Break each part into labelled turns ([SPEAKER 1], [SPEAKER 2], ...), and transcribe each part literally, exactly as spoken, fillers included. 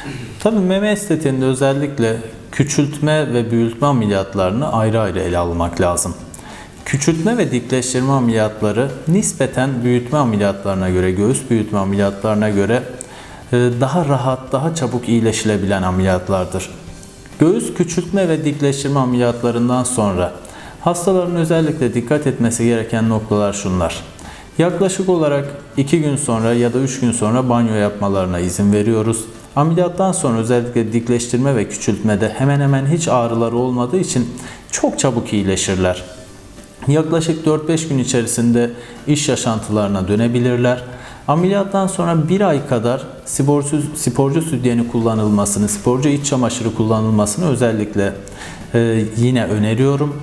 [SPEAKER 1] Tabii meme estetiğinde özellikle küçültme ve büyütme ameliyatlarını ayrı ayrı ele almak lazım. Küçültme ve dikleştirme ameliyatları nispeten büyütme ameliyatlarına göre, göğüs büyütme ameliyatlarına göre daha rahat, daha çabuk iyileşilebilen ameliyatlardır. Göğüs küçültme ve dikleştirme ameliyatlarından sonra hastaların özellikle dikkat etmesi gereken noktalar şunlar. Yaklaşık olarak iki gün sonra ya da üç gün sonra banyo yapmalarına izin veriyoruz. Ameliyattan sonra özellikle dikleştirme ve küçültmede hemen hemen hiç ağrıları olmadığı için çok çabuk iyileşirler. Yaklaşık dört beş gün içerisinde iş yaşantılarına dönebilirler. Ameliyattan sonra bir ay kadar sporcu, sporcu sütyeni kullanılmasını, sporcu iç çamaşırı kullanılmasını özellikle e, yine öneriyorum.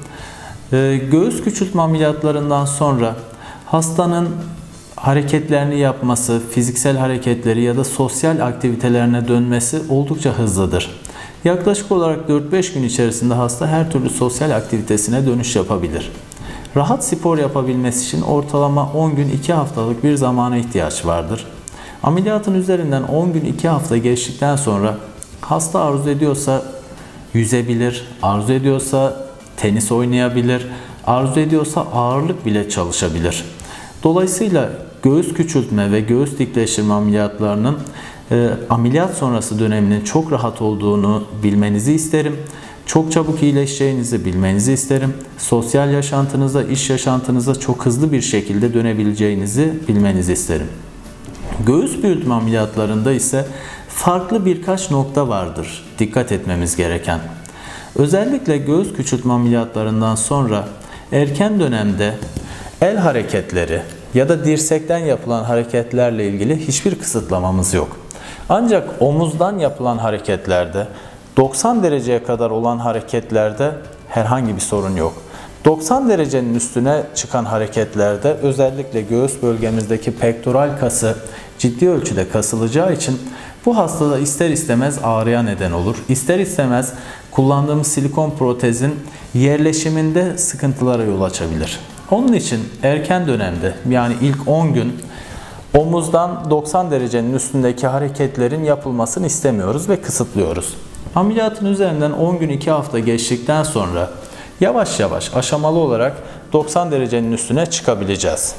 [SPEAKER 1] E, göğüs küçültme ameliyatlarından sonra hastanın hareketlerini yapması, fiziksel hareketleri ya da sosyal aktivitelerine dönmesi oldukça hızlıdır. Yaklaşık olarak dört beş gün içerisinde hasta her türlü sosyal aktivitesine dönüş yapabilir. Rahat spor yapabilmesi için ortalama on gün iki haftalık bir zamana ihtiyaç vardır. Ameliyatın üzerinden on gün iki hafta geçtikten sonra hasta arzu ediyorsa yüzebilir, arzu ediyorsa tenis oynayabilir, arzu ediyorsa ağırlık bile çalışabilir. Dolayısıyla göğüs küçültme ve göğüs dikleştirme ameliyatlarının e, ameliyat sonrası döneminin çok rahat olduğunu bilmenizi isterim. Çok çabuk iyileşeceğinizi bilmenizi isterim. Sosyal yaşantınıza, iş yaşantınıza çok hızlı bir şekilde dönebileceğinizi bilmenizi isterim. Göğüs büyütme ameliyatlarında ise farklı birkaç nokta vardır dikkat etmemiz gereken. Özellikle göğüs küçültme ameliyatlarından sonra erken dönemde el hareketleri ya da dirsekten yapılan hareketlerle ilgili hiçbir kısıtlamamız yok. Ancak omuzdan yapılan hareketlerde, doksan dereceye kadar olan hareketlerde herhangi bir sorun yok. doksan derecenin üstüne çıkan hareketlerde özellikle göğüs bölgemizdeki pektoral kası ciddi ölçüde kasılacağı için bu hastada ister istemez ağrıya neden olur. İster istemez kullandığımız silikon protezin yerleşiminde sıkıntılara yol açabilir. Onun için erken dönemde, yani ilk on gün omuzdan doksan derecenin üstündeki hareketlerin yapılmasını istemiyoruz ve kısıtlıyoruz. Ameliyatın üzerinden on gün iki hafta geçtikten sonra yavaş yavaş aşamalı olarak doksan derecenin üstüne çıkabileceğiz.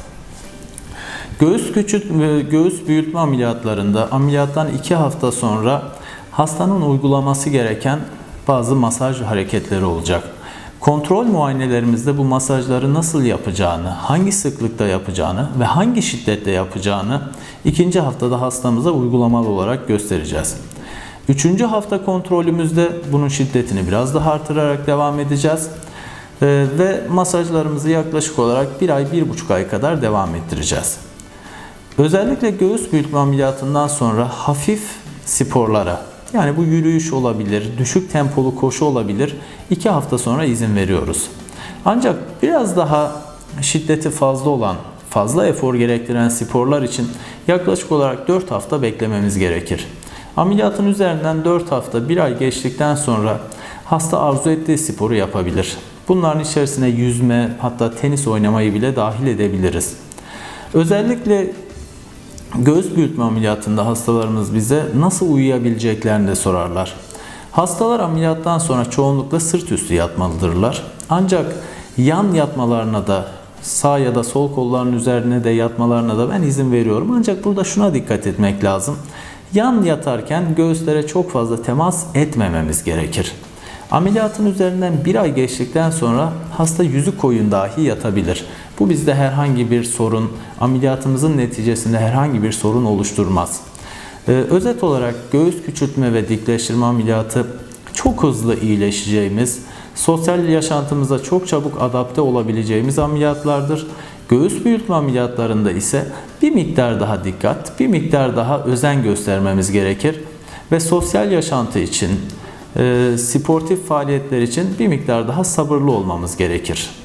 [SPEAKER 1] Göğüs küçültme, göğüs büyütme ameliyatlarında ameliyattan iki hafta sonra hastanın uygulaması gereken bazı masaj hareketleri olacak. Kontrol muayenelerimizde bu masajları nasıl yapacağını, hangi sıklıkta yapacağını ve hangi şiddette yapacağını ikinci haftada hastamıza uygulamalı olarak göstereceğiz. Üçüncü hafta kontrolümüzde bunun şiddetini biraz daha artırarak devam edeceğiz. Ee, ve masajlarımızı yaklaşık olarak bir ay, bir buçuk ay kadar devam ettireceğiz. Özellikle göğüs büyütme ameliyatından sonra hafif sporlara, yani bu yürüyüş olabilir, düşük tempolu koşu olabilir, iki hafta sonra izin veriyoruz. Ancak biraz daha şiddeti fazla olan, fazla efor gerektiren sporlar için yaklaşık olarak dört hafta beklememiz gerekir. Ameliyatın üzerinden dört hafta, bir ay geçtikten sonra hasta arzu ettiği sporu yapabilir. Bunların içerisine yüzme, hatta tenis oynamayı bile dahil edebiliriz. Özellikle göğüs büyütme ameliyatında hastalarımız bize nasıl uyuyabileceklerini de sorarlar. Hastalar ameliyattan sonra çoğunlukla sırt üstü yatmalıdırlar. Ancak yan yatmalarına da, sağ ya da sol kollarının üzerine de yatmalarına da ben izin veriyorum. Ancak burada şuna dikkat etmek lazım. Yan yatarken göğüslere çok fazla temas etmememiz gerekir. Ameliyatın üzerinden bir ay geçtikten sonra hasta yüzü koyun dahi yatabilir. Bu bizde herhangi bir sorun, ameliyatımızın neticesinde herhangi bir sorun oluşturmaz. Ee, özet olarak göğüs küçültme ve dikleştirme ameliyatı çok hızlı iyileşeceğimiz, sosyal yaşantımıza çok çabuk adapte olabileceğimiz ameliyatlardır. Göğüs büyütme ameliyatlarında ise bir miktar daha dikkat, bir miktar daha özen göstermemiz gerekir ve sosyal yaşantı için, e, sportif faaliyetler için bir miktar daha sabırlı olmamız gerekir.